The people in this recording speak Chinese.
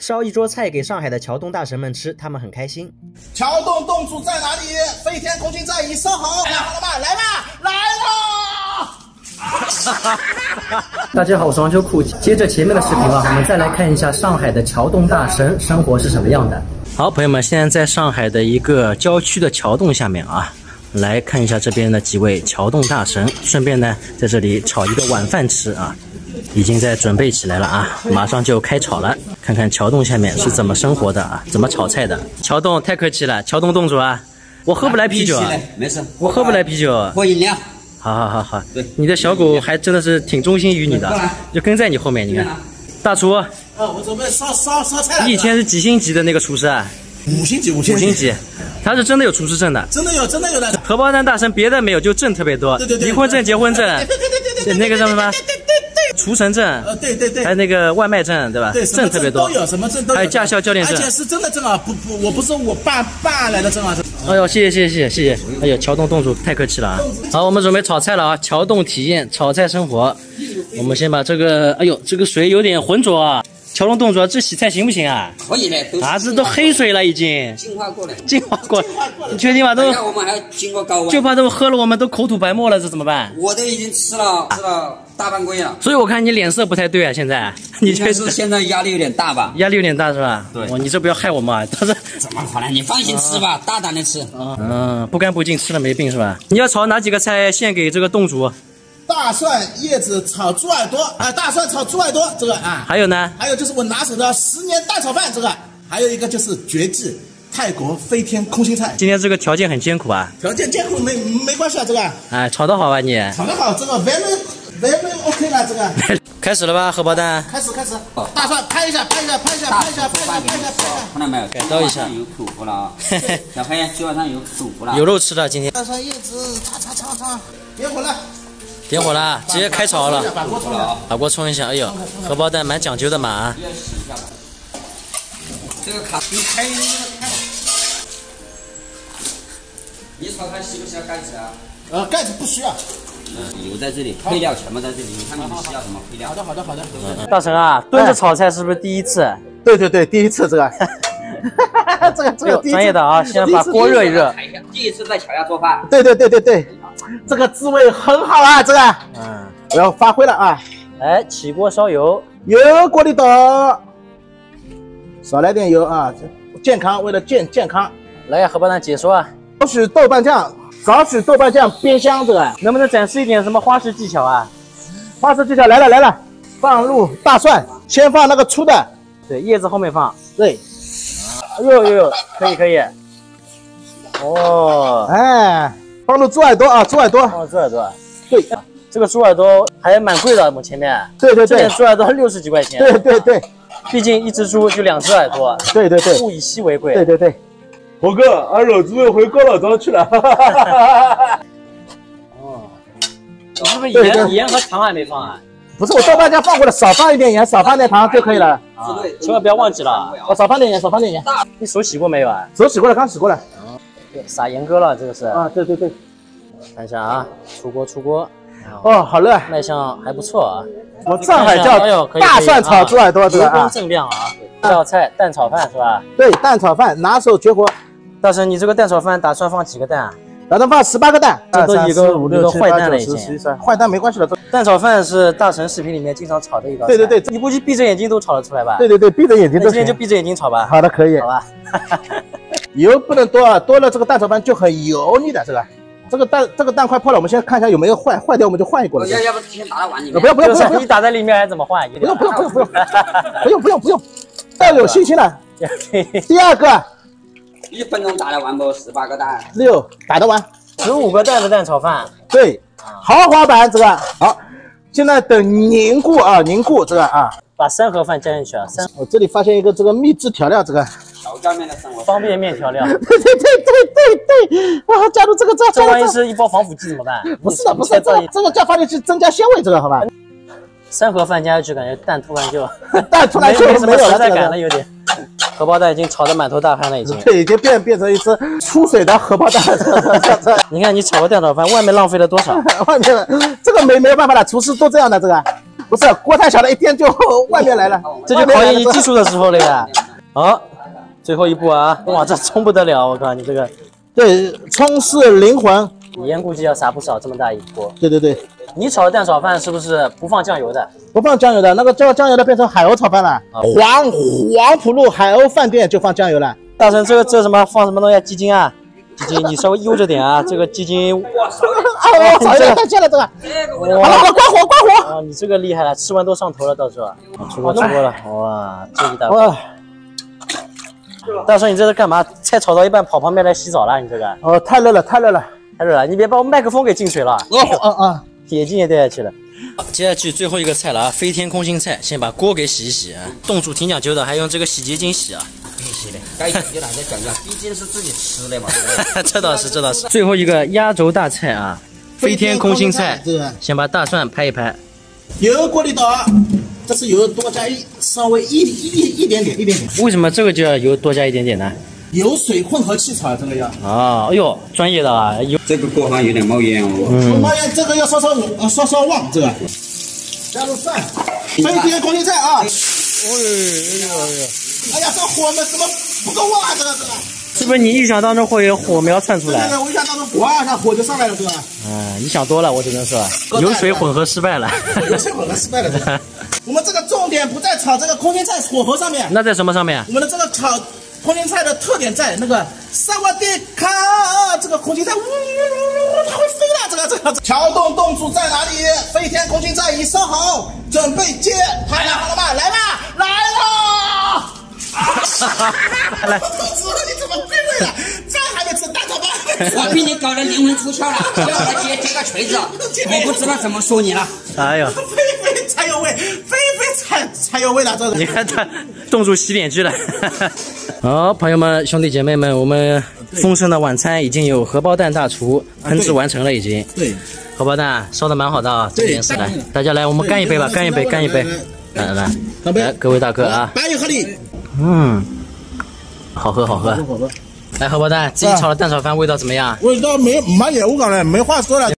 烧一桌菜给上海的桥洞大神们吃，他们很开心。 桥洞洞主在哪里？飞天空心菜已烧好，来好了吧？来吧，来啦！ 大家好，我是王秋酷。接着前面的视频啊，我们再来看一下上海的桥洞大神生活是什么样的。好，朋友们，现在在上海的一个郊区的桥洞下面啊，来看一下这边的几位桥洞大神，顺便呢在这里炒一个晚饭吃啊。已经在准备起来了啊，马上就开炒了。看看桥洞下面是怎么生活的啊，怎么炒菜的。桥洞太客气了，桥洞洞主啊，我喝不来啤酒啊， 没事， 我喝不来啤酒， 喝饮料。 好，对，你的小狗还真的是挺忠心于你的，就跟在你后面。你看，大厨， 我准备烧菜了。 你以前是几星级的那个厨师啊 ？5星级，5星级， 他是真的有厨师证的， 真的有的。 荷包蛋大神别的没有，就证特别多， 对， 离婚证、结婚证，对，那个叫什么？厨神证，对，还有那个外卖证，对吧？ 对， 证特别多， 都有，什么证都有， 还有驾校教练证， 而且是真的证啊，我不是我办来的证啊。 哎呦，谢谢，哎呦，桥洞洞主太客气了啊！好，我们准备炒菜了啊，桥洞体验炒菜生活。我们先把这个，哎呦，这个水有点浑浊啊。桥洞洞主，这洗菜行不行啊？ 可以的， 啊，这都黑水了已经。 净化过了， 你确定吗？都， 我们还要经过高温， 就怕都喝了我们都口吐白沫了，这怎么办？ 我都已经吃了大半个月了。 所以我看你脸色不太对啊，现在。你确实现在压力有点大吧？ 压力有点大是吧？ 对。 你这不要害我嘛？他是怎么可能？你放心吃吧，大胆的吃。 不干不净，吃了没病是吧？你要炒哪几个菜献给这个洞主？ 大蒜叶子炒猪耳朵啊，大蒜炒猪耳朵这个啊， 还有呢？ 还有就是我拿手的10年蛋炒饭这个，还有一个就是绝技泰国飞天空心菜。 今天这个条件很艰苦啊， 条件艰苦没关系啊，这个。 哎，炒得好吧你？ 炒得好，这个 very OK 了这个。 开始了吧，荷包蛋？ 开始。大蒜拍一下，看到没有？ 改刀一下。 有口福了啊！小黑基本上有口福了。 有肉吃了今天。 大蒜叶子炒， 点火了，直接开炒了。把锅冲一下，哎呦，荷包蛋蛮讲究的嘛啊！ 这个卡你开那个开，你炒它需不需要盖子啊？ 盖子不需要。 油在这里，配料全部在这里。你看你们需要什么配料？ 好的。 大神啊，炖着炒菜是不是第一次？ 对，第一次这个。这个专业的啊，先把锅热一热。 第一次在桥下做饭。 对，这个滋味很好啊，这个。我要发挥了啊！ 来，起锅烧油， 油锅里倒，少来点油啊，健康，为了健康。 来呀，荷包蛋解说啊！ 少许豆瓣酱煸香，这个能不能展示一点什么花式技巧啊？ 花式技巧来了，放入大蒜，先放那个粗的， 对，叶子后面放， 对。 呦，可以。哦， 哎，放入猪耳朵啊， 猪耳朵， 对， 这个猪耳朵还蛮贵的，我们前面， 对， 这点猪耳朵60几块钱， 对， 毕竟一只猪就2只耳朵， 对， 物以稀为贵， 对。猴哥，俺老子回高老庄去了。 哦，你是不是盐和糖还没放啊？ 不是，我豆瓣酱放过了，少放一点盐，少放点糖就可以了。 啊，千万不要忘记了。 少放点盐。 你手洗过没有啊？ 手洗过了，刚洗过了。 撒盐哥了，这个是。 啊，对。 看一下啊，出锅。 哦，好热， 卖相还不错啊。 我上海叫大蒜炒猪耳朵，这个啊。 油光锃亮啊。这道菜蛋炒饭是吧？ 对，蛋炒饭拿手绝活。 大神，你这个蛋炒饭打算放几个蛋啊？ 打算放18个蛋。 这都一个坏蛋了已经。 坏蛋没关系了。 蛋炒饭是大神视频里面经常炒的一道菜。 对， 你估计闭着眼睛都炒得出来吧？ 对，闭着眼睛。 那今天就闭着眼睛炒吧。 好的，可以。 好吧。 油不能多啊，多了这个蛋炒饭就很油腻的。这个蛋快破了，我们先看一下有没有坏掉，我们就换一锅了。 要不先打到碗里面。 不要， 你打在里面还怎么换？ 不用，要有信心了。第二个 ，1分钟打得完不？18个蛋。 6打得完。 15个蛋的蛋炒饭。对， 豪华版这个好。现在等凝固这个啊。 把3盒饭加进去啊。 我这里发现一个这个秘制调料，这个。 调料面的生活。 方便面调料。 对，哇，加入这个这万一是一包防腐剂怎么办？ 不是的，这个叫放进去增加鲜味，这个好吧 ？3盒饭加进去，感觉蛋突然就没有存在感了，有点。荷包蛋已经炒得满头大汗了，已经。 对，已经变成一只出水的荷包蛋。 你看你炒个蛋炒饭，外面浪费了多少？ 外面这个没有办法了，厨师都这样的这个。 不是锅太小了，一颠就外面来了， 这就考验你技术的时候了呀。好，最后一步啊，哇，这葱不得了，我靠，你这个。 对，葱是灵魂。 盐估计要撒不少，这么大一锅。 对对对。 你炒的蛋炒饭是不是不放酱油的？ 不放酱油的，那个叫酱油的变成海鸥炒饭了。黄浦路海鸥饭店就放酱油了。 大神，这什么放什么东西？鸡精啊？鸡精，你稍微悠着点啊，这个鸡精。 我操，太贱了这个。好了，关火。 啊，你这个厉害了，吃完都上头了，到时候。出锅了，哇，这一大锅。大神，你这是干嘛？菜炒到一半跑旁边来洗澡了？你这个？ 哦，太热了， 你别把我麦克风给进水了。眼镜也戴下去了。接下去最后一个菜了啊，飞天空心菜，先把锅给洗一洗啊。动作挺讲究的，还用这个洗洁精洗啊。 必须的，该有哪些讲究？毕竟是自己吃的嘛，对不对？ 这倒是。最后一个压轴大菜啊，飞天空心菜，先把大蒜拍一拍。 油锅里倒，这是油多加稍微一点点。 为什么这个就要油多加一点点呢？ 油水混合气炒这个要。 啊，哎呦，专业的啊， 这个锅上有点冒烟哦。 冒烟，这个要稍旺这个。加入蒜，飞天空心菜啊。哎呀，这火么怎么不够旺啊？这个。 是不是你意想当中会有火苗窜出来？ 对，我意想当中，哇，那火就上来了，对吧？ 你想多了，我只能说，油水混合失败了。 油水混合失败了，对吧？我们这个重点不在炒这个空心菜火候上面， 那在什么上面？ 我们的这个炒空心菜的特点在那个萨瓦迪卡，这个空心菜，它会飞了，这个。调动动作在哪里？飞天空心菜已烧好，准备接。拍了好了吗？来了！ 来， 同志，你怎么归位了？这还没吃蛋炒饭？ 我比你搞得灵魂出窍了，要我接个锤子，我不知道怎么说你了。 哎呦， 菲才有味，菲才有味了，这是。 你看他动作洗脸去了。好，朋友们、兄弟姐妹们，我们丰盛的晚餐已经有荷包蛋大厨烹制完成了，已经。对，荷包蛋烧的蛮好的啊，这件事来，大家来，我们干一杯吧，干一杯。来，各位大哥啊， 白酒合理。 好喝。来，荷包蛋，自己炒的蛋炒饭味道怎么样？ 味道没演，我讲了，没话说了。